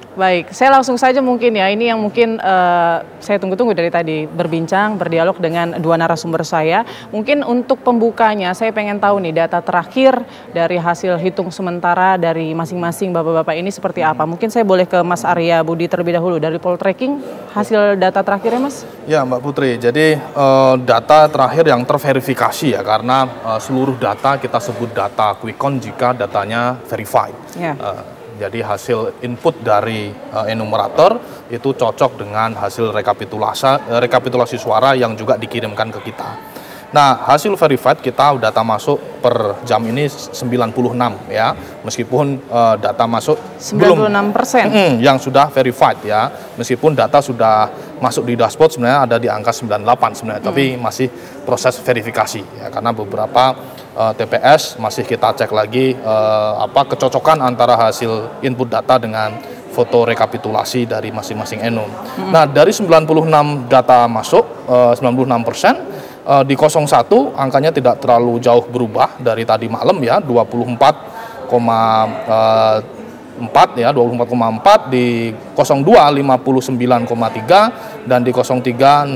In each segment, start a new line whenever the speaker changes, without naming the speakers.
Baik, saya langsung saja mungkin ya, ini yang mungkin saya tunggu-tunggu dari tadi, berbincang, berdialog dengan dua narasumber saya. Mungkin untuk pembukanya, saya pengen tahu nih data terakhir dari hasil hitung sementara dari masing-masing bapak-bapak ini seperti apa. Mungkin saya boleh ke Mas Arya Budi terlebih dahulu, dari Poltreking, hasil data terakhirnya Mas?
Ya Mbak Putri, jadi data terakhir yang terverifikasi ya, karena seluruh data kita sebut data quick count jika datanya verified.
Ya.
Jadi hasil input dari enumerator itu cocok dengan hasil rekapitulasi suara yang juga dikirimkan ke kita. Nah, hasil verified kita data masuk per jam ini 96 ya, meskipun data masuk
96%
yang sudah verified ya, meskipun data sudah masuk di dashboard sebenarnya ada di angka 98 sebenarnya, tapi masih proses verifikasi ya, karena beberapa TPS masih kita cek lagi kecocokan antara hasil input data dengan foto rekapitulasi dari masing-masing enum. Nah, dari 96 data masuk 96%. Di 01 angkanya tidak terlalu jauh berubah dari tadi malam ya, 24,4 ya, 24,4, di 02 59,3 dan di 03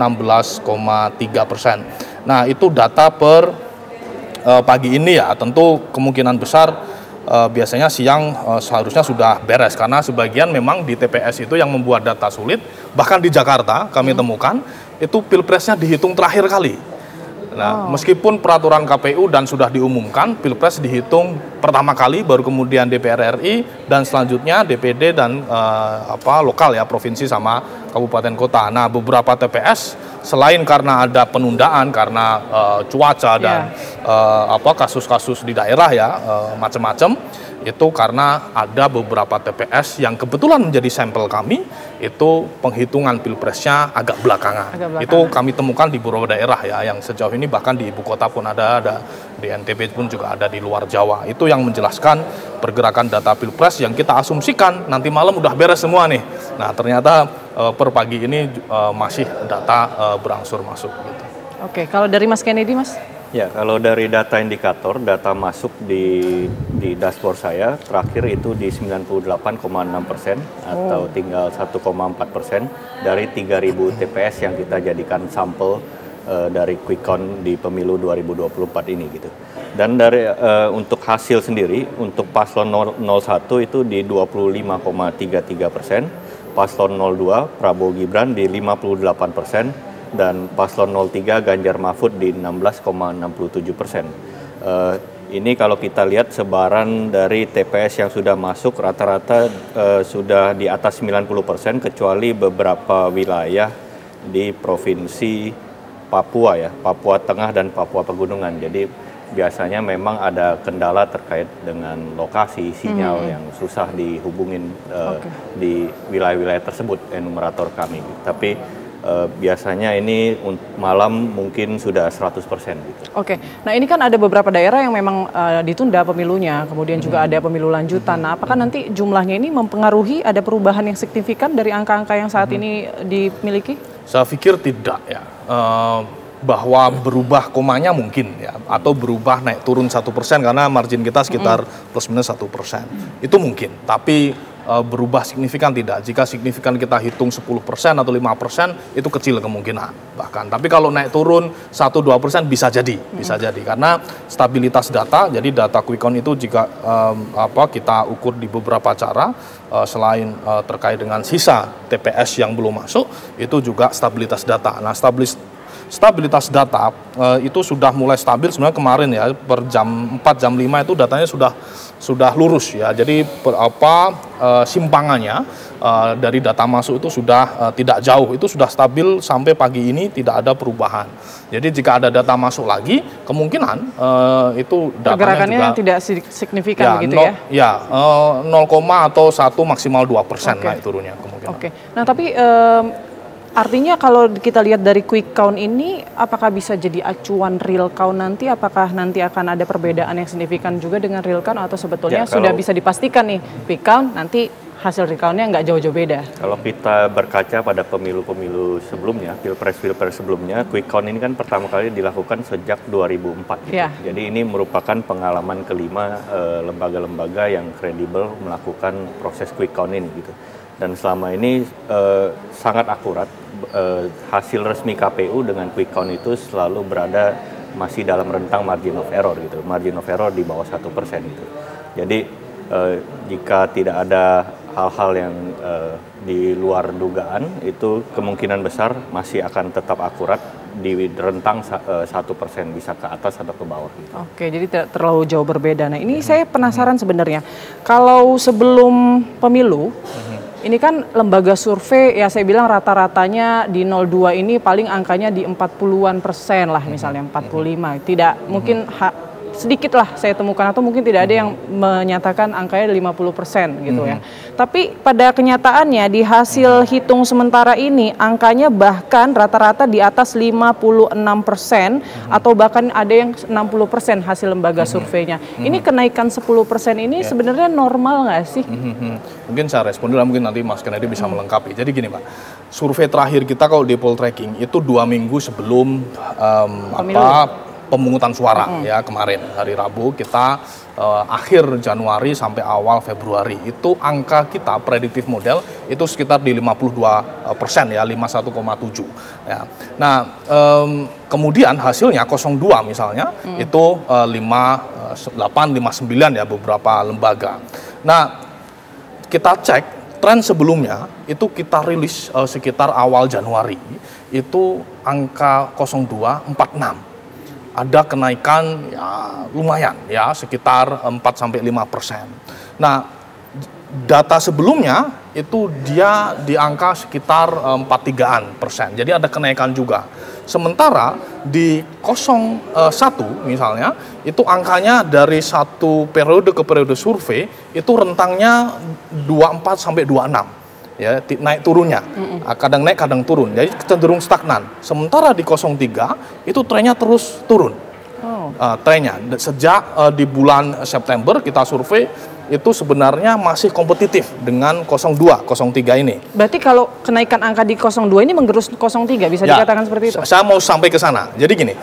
16,3%. Nah, itu data per pagi ini ya, tentu kemungkinan besar biasanya siang seharusnya sudah beres, karena sebagian memang di TPS itu yang membuat data sulit. Bahkan di Jakarta kami temukan itu pilpresnya dihitung terakhir kali. Nah, meskipun peraturan KPU dan sudah diumumkan, pilpres dihitung pertama kali, baru kemudian DPR RI, dan selanjutnya DPD dan lokal ya, provinsi sama kabupaten kota. Nah, beberapa TPS selain karena ada penundaan karena cuaca dan kasus-kasus di daerah ya, macam-macam, itu karena ada beberapa TPS yang kebetulan menjadi sampel kami, itu penghitungan pilpresnya agak belakangan. Itu kami temukan di beberapa daerah ya, yang sejauh ini bahkan di ibu kota pun ada di NTB pun juga ada, di luar Jawa. Itu yang menjelaskan pergerakan data pilpres yang kita asumsikan nanti malam udah beres semua nih. Nah, ternyata per pagi ini masih data berangsur masuk gitu.
Oke, kalau dari Mas Kennedy, Mas?
Ya, kalau dari data indikator, data masuk di dashboard saya terakhir itu di 98,6% atau tinggal 1,4% dari 3.000 TPS yang kita jadikan sampel dari quick count di pemilu 2024 ini gitu. Dan dari untuk hasil sendiri, untuk paslon 01 itu di 25,33%, paslon 02 Prabowo Gibran di 58%, dan paslon 03 Ganjar Mahfud di 16,67%. Ini kalau kita lihat sebaran dari TPS yang sudah masuk rata-rata sudah di atas 90%, kecuali beberapa wilayah di provinsi Papua ya, Papua Tengah dan Papua Pegunungan. Jadi biasanya memang ada kendala terkait dengan lokasi sinyal yang susah dihubungin di wilayah-wilayah tersebut enumerator kami. Tapi biasanya ini malam mungkin sudah 100% gitu.
Oke, nah ini kan ada beberapa daerah yang memang ditunda pemilunya, kemudian juga ada pemilu lanjutan. Nah, apakah nanti jumlahnya ini mempengaruhi, ada perubahan yang signifikan dari angka-angka yang saat ini dimiliki?
Saya pikir tidak ya. Bahwa berubah komanya mungkin ya, atau berubah naik turun 1% karena margin kita sekitar plus minus 1%. Itu mungkin, tapi berubah signifikan tidak. Jika signifikan kita hitung 10% atau 5%, itu kecil kemungkinan bahkan. Tapi kalau naik turun 1-2% bisa jadi, karena stabilitas data. Jadi data quick count itu jika kita ukur di beberapa cara, selain terkait dengan sisa TPS yang belum masuk, itu juga stabilitas data. Nah, stabilitas data itu sudah mulai stabil sebenarnya kemarin ya, per jam 4, jam 5 itu datanya sudah lurus ya. Jadi simpangannya dari data masuk itu sudah tidak jauh, itu sudah stabil sampai pagi ini, tidak ada perubahan. Jadi jika ada data masuk lagi, kemungkinan itu datanya
pergerakannya
juga
tidak signifikan begitu ya?
Ya, 0, atau 1 maksimal 2% naik turunnya kemungkinan.
Oke. Nah, tapi artinya kalau kita lihat dari quick count ini, apakah bisa jadi acuan real count nanti? Apakah nanti akan ada perbedaan yang signifikan juga dengan real count, atau sebetulnya sudah bisa dipastikan nih quick count nanti hasil recount-nya nggak jauh-jauh beda.
Kalau kita berkaca pada pemilu-pemilu sebelumnya, pilpres sebelumnya, quick count ini kan pertama kali dilakukan sejak 2004. Gitu. Jadi ini merupakan pengalaman kelima lembaga-lembaga yang kredibel melakukan proses quick count ini gitu. Dan selama ini sangat akurat, hasil resmi KPU dengan quick count itu selalu berada masih dalam rentang margin of error gitu, margin of error di bawah 1% gitu. Jadi jika tidak ada hal-hal yang di luar dugaan, itu kemungkinan besar masih akan tetap akurat di rentang 1%, bisa ke atas atau ke bawah. Gitu.
Oke, jadi tidak terlalu jauh berbeda. Nah, ini saya penasaran sebenarnya, kalau sebelum pemilu, ini kan lembaga survei, ya saya bilang rata-ratanya di 02 ini paling angkanya di 40-an% lah, misalnya 45. Tidak mungkin sedikit lah saya temukan, atau mungkin tidak ada yang menyatakan angkanya 50% gitu ya. Tapi pada kenyataannya di hasil hitung sementara ini angkanya bahkan rata-rata di atas 56% atau bahkan ada yang 60% hasil lembaga surveinya. Ini kenaikan 10% ini sebenarnya normal nggak sih?
Mungkin saya respon dulu, mungkin nanti Mas Kennedy bisa melengkapi. Jadi gini Pak, survei terakhir kita kalau di poll tracking itu 2 minggu sebelum pemungutan suara ya, kemarin hari Rabu kita akhir Januari sampai awal Februari itu angka kita prediktif model itu sekitar di 52% ya, 51,7 ya. Nah kemudian hasilnya 02 misalnya itu 58, 59 ya beberapa lembaga. Nah kita cek tren sebelumnya itu kita rilis sekitar awal Januari itu angka 02 46. Ada kenaikan ya lumayan ya sekitar 4-5%. Nah data sebelumnya itu dia di angka sekitar 43% jadi ada kenaikan juga. Sementara di 01 misalnya itu angkanya dari satu periode ke periode survei itu rentangnya 24 sampai 26. Ya, naik turunnya, kadang naik kadang turun, jadi cenderung stagnan. Sementara di 03 itu trennya terus turun, trennya sejak di bulan September kita survei itu sebenarnya masih kompetitif dengan 02, 03 ini.
Berarti kalau kenaikan angka di 02 ini menggerus 03, bisa dikatakan seperti itu?
Saya mau sampai ke sana. Jadi gini,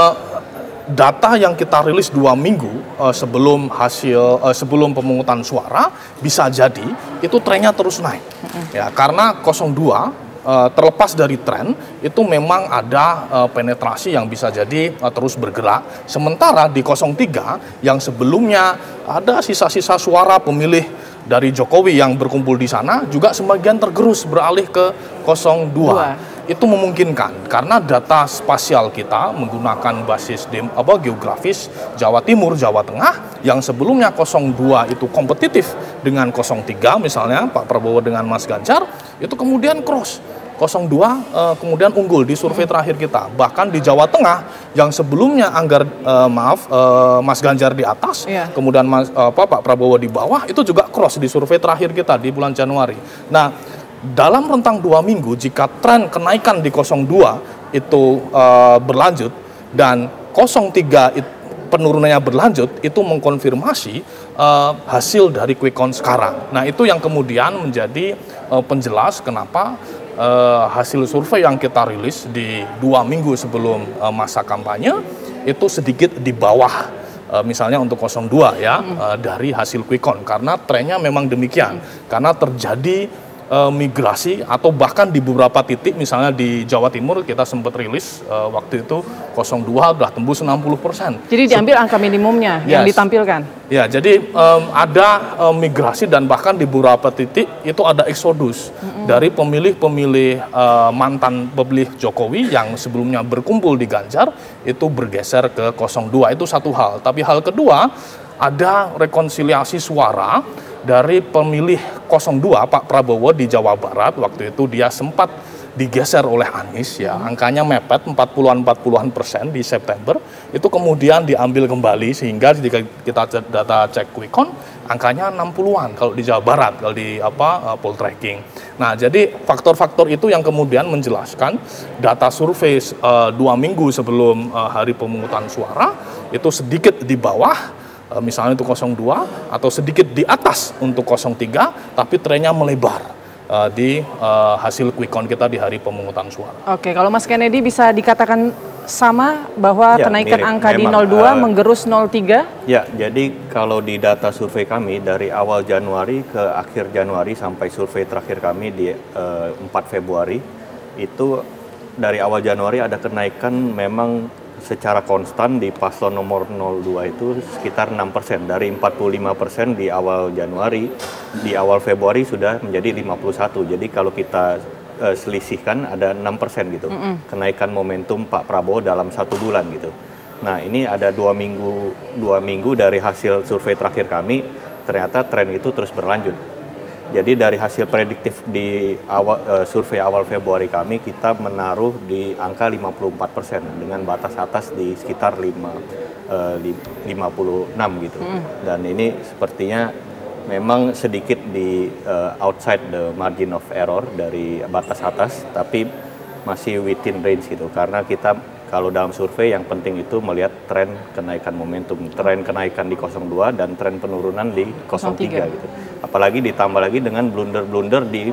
data yang kita rilis 2 minggu sebelum sebelum pemungutan suara bisa jadi itu trennya terus naik ya, karena 02 terlepas dari tren itu memang ada penetrasi yang bisa jadi terus bergerak. Sementara di 03 yang sebelumnya ada sisa-sisa suara pemilih dari Jokowi yang berkumpul di sana juga sebagian tergerus beralih ke 02. Itu memungkinkan karena data spasial kita menggunakan basis geografis Jawa Timur, Jawa Tengah yang sebelumnya 02 itu kompetitif dengan 03 misalnya Pak Prabowo dengan Mas Ganjar itu kemudian cross 02 kemudian unggul di survei terakhir kita. Bahkan di Jawa Tengah yang sebelumnya Mas Ganjar di atas, kemudian Pak Prabowo di bawah itu juga cross di survei terakhir kita di bulan Januari. Nah dalam rentang 2 minggu jika tren kenaikan di 02 itu berlanjut dan 03 penurunannya berlanjut, itu mengkonfirmasi hasil dari quick count sekarang. Nah itu yang kemudian menjadi penjelas kenapa hasil survei yang kita rilis di 2 minggu sebelum masa kampanye itu sedikit di bawah misalnya untuk 02 ya dari hasil quick count, karena trennya memang demikian, karena terjadi migrasi atau bahkan di beberapa titik misalnya di Jawa Timur kita sempat rilis waktu itu 02 udah tembus 60%.
Jadi diambil angka minimumnya yang ditampilkan.
Ya, jadi ada migrasi dan bahkan di beberapa titik itu ada eksodus dari pemilih-pemilih mantan pemilih Jokowi yang sebelumnya berkumpul di Ganjar itu bergeser ke 02. Itu satu hal. Tapi hal kedua ada rekonsiliasi suara dari pemilih 02 Pak Prabowo di Jawa Barat. Waktu itu dia sempat digeser oleh Anies ya, angkanya mepet 40-an% di September, itu kemudian diambil kembali sehingga jika kita data cek quick count angkanya 60-an kalau di Jawa Barat, kalau di poll tracking. Nah, jadi faktor-faktor itu yang kemudian menjelaskan data survei 2 minggu sebelum hari pemungutan suara itu sedikit di bawah misalnya untuk 02 atau sedikit di atas untuk 03, tapi trennya melebar di hasil quick count kita di hari pemungutan suara.
Oke, kalau Mas Kennedy bisa dikatakan sama bahwa
Ya,
kenaikan
mirip.
angka di
Memang,
02 menggerus 03?
Ya, jadi kalau di data survei kami dari awal Januari ke akhir Januari sampai survei terakhir kami di 4 Februari, itu dari awal Januari ada kenaikan memang secara konstan di paslon nomor 02 itu sekitar 6%. Dari 45% di awal Januari, di awal Februari sudah menjadi 51. Jadi kalau kita selisihkan ada 6% gitu, kenaikan momentum Pak Prabowo dalam 1 bulan gitu. Nah ini ada 2 minggu dari hasil survei terakhir kami, ternyata tren itu terus berlanjut. Jadi dari hasil prediktif di awal survei awal Februari kami, kita menaruh di angka 54% dengan batas atas di sekitar 56 gitu. Dan ini sepertinya memang sedikit di outside the margin of error dari batas atas, tapi masih within range gitu. Karena kita kalau dalam survei yang penting itu melihat tren kenaikan momentum, tren kenaikan di 02 dan tren penurunan di 03 gitu. Apalagi ditambah lagi dengan blunder-blunder di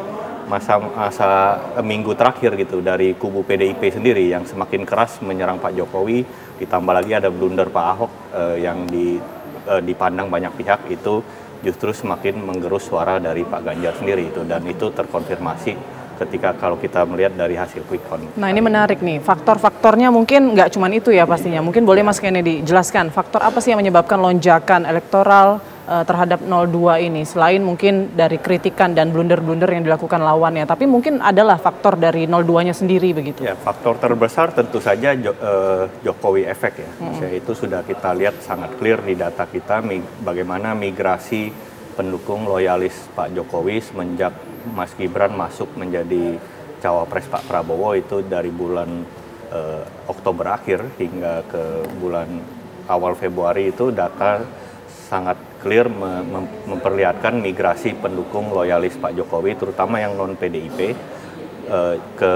masa minggu terakhir gitu dari kubu PDIP sendiri yang semakin keras menyerang Pak Jokowi, ditambah lagi ada blunder Pak Ahok yang dipandang banyak pihak itu justru semakin menggerus suara dari Pak Ganjar sendiri itu, dan itu terkonfirmasi ketika kalau kita melihat dari hasil quick count.
Nah ini menarik nih, faktor-faktornya mungkin nggak cuma itu ya pastinya. Mungkin boleh Mas Kennedy jelaskan faktor apa sih yang menyebabkan lonjakan elektoral terhadap 02 ini, selain mungkin dari kritikan dan blunder-blunder yang dilakukan lawannya, tapi mungkin adalah faktor dari 02-nya sendiri begitu.
Ya, faktor terbesar tentu saja Jokowi efek ya. Itu sudah kita lihat sangat clear di data kita bagaimana migrasi pendukung loyalis Pak Jokowi semenjak Mas Gibran masuk menjadi cawapres Pak Prabowo itu dari bulan Oktober akhir hingga ke bulan awal Februari itu data sangat clear memperlihatkan migrasi pendukung loyalis Pak Jokowi terutama yang non PDIP ke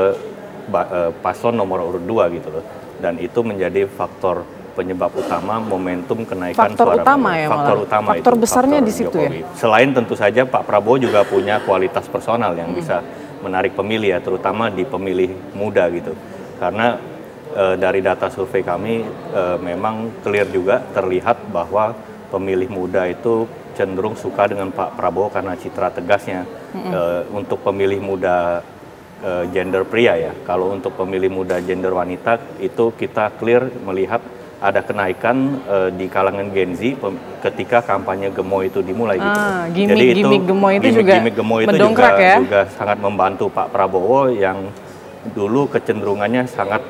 paslon nomor urut 2 gitu loh. Dan itu menjadi faktor penyebab utama momentum kenaikan
faktor
suara
utama
Prabowo.
ya,
Faktor
malah.
utama
Faktor
itu,
besarnya
faktor
di situ
Jokowi.
ya.
Selain tentu saja Pak Prabowo juga punya kualitas personal yang bisa menarik pemilih ya, terutama di pemilih muda gitu. Karena dari data survei kami memang clear juga terlihat bahwa pemilih muda itu cenderung suka dengan Pak Prabowo karena citra tegasnya. Untuk pemilih muda gender pria ya, kalau untuk pemilih muda gender wanita itu kita clear melihat ada kenaikan di kalangan Gen Z ketika kampanye Gemoy itu dimulai gitu. Jadi
gimmick Gemoy itu
juga
ya?
juga sangat membantu Pak Prabowo yang dulu kecenderungannya sangat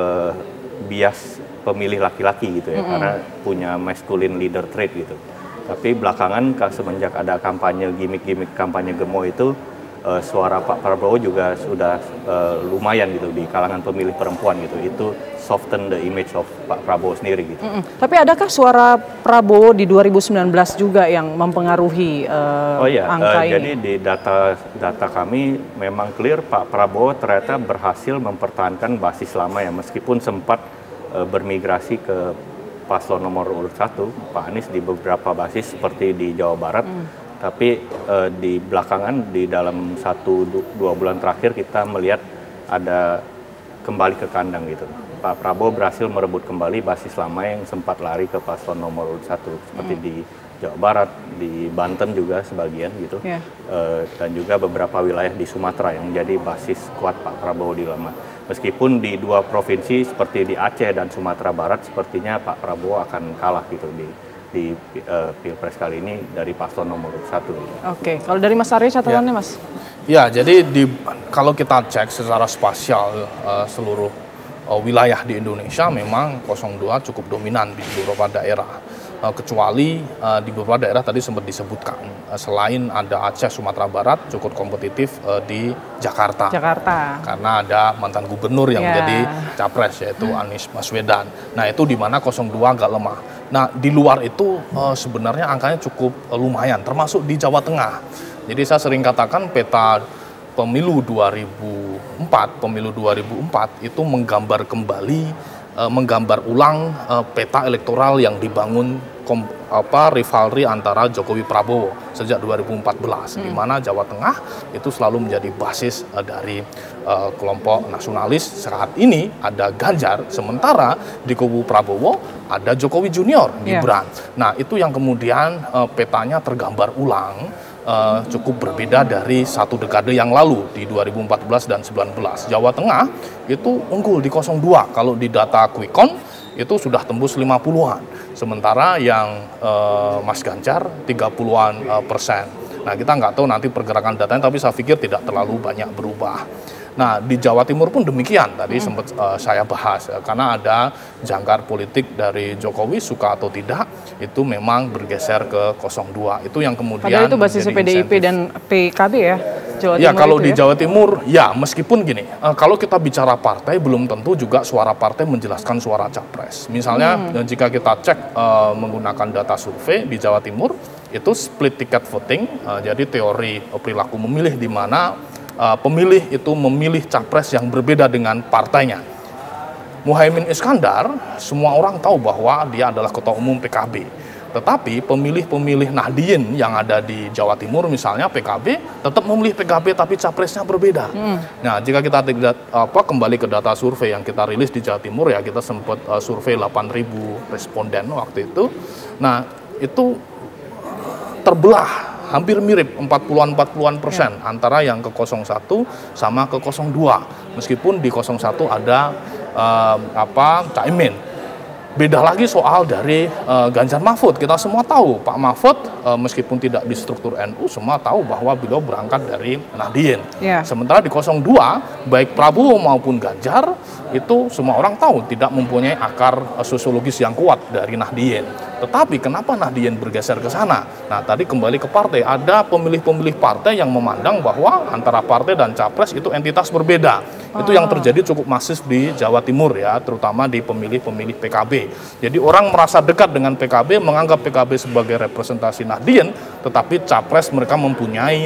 bias pemilih laki-laki gitu ya, karena punya masculine leader trait gitu. Tapi belakangan semenjak ada kampanye gimmick kampanye Gemoy itu suara Pak Prabowo juga sudah lumayan gitu di kalangan pemilih perempuan gitu. Itu soften the image of Pak Prabowo sendiri gitu.
Tapi adakah suara Prabowo di 2019 juga yang mempengaruhi angka ini?
Jadi di data kami memang clear Pak Prabowo ternyata berhasil mempertahankan basis lama ya, meskipun sempat bermigrasi ke paslon nomor urut 1 Pak Anies di beberapa basis seperti di Jawa Barat. Tapi di belakangan di dalam 1-2 bulan terakhir kita melihat ada kembali ke kandang gitu. Pak Prabowo berhasil merebut kembali basis lama yang sempat lari ke paslon nomor urut 1 seperti di Jawa Barat, di Banten juga sebagian gitu, dan juga beberapa wilayah di Sumatera yang jadi basis kuat Pak Prabowo di lama. Meskipun di 2 provinsi seperti di Aceh dan Sumatera Barat sepertinya Pak Prabowo akan kalah gitu di Pilpres kali ini dari paslon nomor 1.
Oke, kalau dari Mas Arya catatannya Mas?
Ya, jadi kalau kita cek secara spasial seluruh wilayah di Indonesia memang 02 cukup dominan di beberapa daerah. Kecuali di beberapa daerah tadi sempat disebutkan, selain ada Aceh, Sumatera Barat cukup kompetitif di Jakarta. Karena ada mantan gubernur yang menjadi capres yaitu Anies Baswedan. Nah itu di mana 02 agak lemah. Nah di luar itu sebenarnya angkanya cukup lumayan, termasuk di Jawa Tengah. Jadi saya sering katakan peta pemilu 2004 itu menggambar ulang peta elektoral yang dibangun rivalry antara Jokowi Prabowo sejak 2014, di mana Jawa Tengah itu selalu menjadi basis dari kelompok nasionalis. Saat ini ada Ganjar, sementara di kubu Prabowo ada Jokowi Junior, Gibran. Nah, itu yang kemudian petanya tergambar ulang cukup berbeda dari satu dekade yang lalu di 2014 dan 2019. Jawa Tengah itu unggul di 02, kalau di data Quick Count itu sudah tembus 50-an. Sementara yang Mas Ganjar 30-an persen. Nah, kita nggak tahu nanti pergerakan datanya, tapi saya pikir tidak terlalu banyak berubah. Nah, di Jawa Timur pun demikian, tadi sempat saya bahas, karena ada jangkar politik dari Jokowi, suka atau tidak, itu memang bergeser ke 02. Itu yang kemudian
padahal itu basis PDIP dan PKB ya, Jawa Timur.
Ya, kalau di Jawa Timur, ya meskipun gini, kalau kita bicara partai, belum tentu juga suara partai menjelaskan suara capres. Misalnya, jika kita cek menggunakan data survei di Jawa Timur, itu split ticket voting, jadi teori perilaku memilih di mana pemilih itu memilih capres yang berbeda dengan partainya. Muhaimin Iskandar, semua orang tahu bahwa dia adalah ketua umum PKB. Tetapi pemilih-pemilih Nahdien yang ada di Jawa Timur, misalnya PKB, tetap memilih PKB tapi capresnya berbeda. Nah, jika kita kembali ke data survei yang kita rilis di Jawa Timur, ya kita sempat survei 8.000 responden waktu itu. Nah, itu terbelah hampir mirip 40-an persen antara yang ke 01 sama ke 02. Meskipun di 01 ada Caimin. Beda lagi soal dari Ganjar Mahfud. Kita semua tahu Pak Mahfud meskipun tidak di struktur NU, semua tahu bahwa beliau berangkat dari Nahdien. Sementara di 02 baik Prabowo maupun Ganjar itu semua orang tahu tidak mempunyai akar sosiologis yang kuat dari Nahdien. Tetapi kenapa Nahdien bergeser ke sana? Nah, tadi kembali ke partai, ada pemilih-pemilih partai yang memandang bahwa antara partai dan capres itu entitas berbeda. Itu yang terjadi cukup masif di Jawa Timur ya, terutama di pemilih-pemilih PKB. Jadi orang merasa dekat dengan PKB, menganggap PKB sebagai representasi Nahdien, tetapi capres mereka mempunyai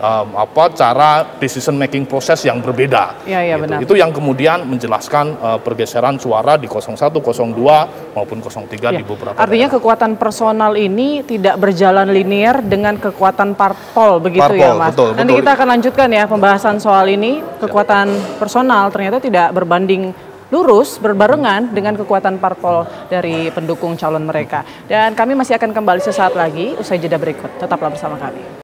cara decision making proses yang berbeda.
Iya, benar.
Itu yang kemudian menjelaskan pergeseran suara di 01, 02 maupun 03 di beberapa
artinya daerah. Kekuatan personal ini tidak berjalan linear dengan kekuatan parpol, begitu ya Mas?
Betul,
Nanti kita akan lanjutkan ya pembahasan soal ini. Kekuatan personal ternyata tidak berbanding lurus, berbarengan dengan kekuatan parpol dari pendukung calon mereka. Dan kami masih akan kembali sesaat lagi usai jeda berikut. Tetaplah bersama kami.